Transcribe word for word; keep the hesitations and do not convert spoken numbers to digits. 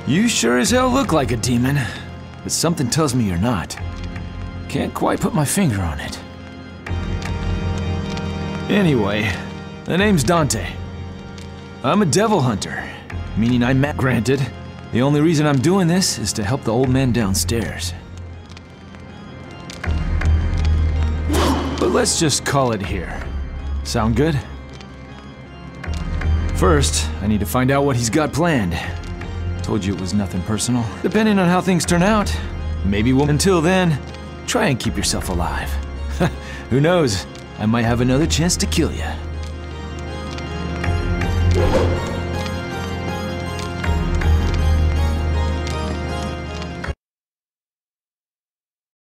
You sure as hell look like a demon, but something tells me you're not. Can't quite put my finger on it. Anyway, the name's Dante. I'm a devil hunter, meaning I'm ma- granted. The only reason I'm doing this is to help the old man downstairs. But let's just call it here. Sound good? First, I need to find out what he's got planned. Told you it was nothing personal. Depending on how things turn out, maybe we'll... Until then, try and keep yourself alive. Who knows? I might have another chance to kill you.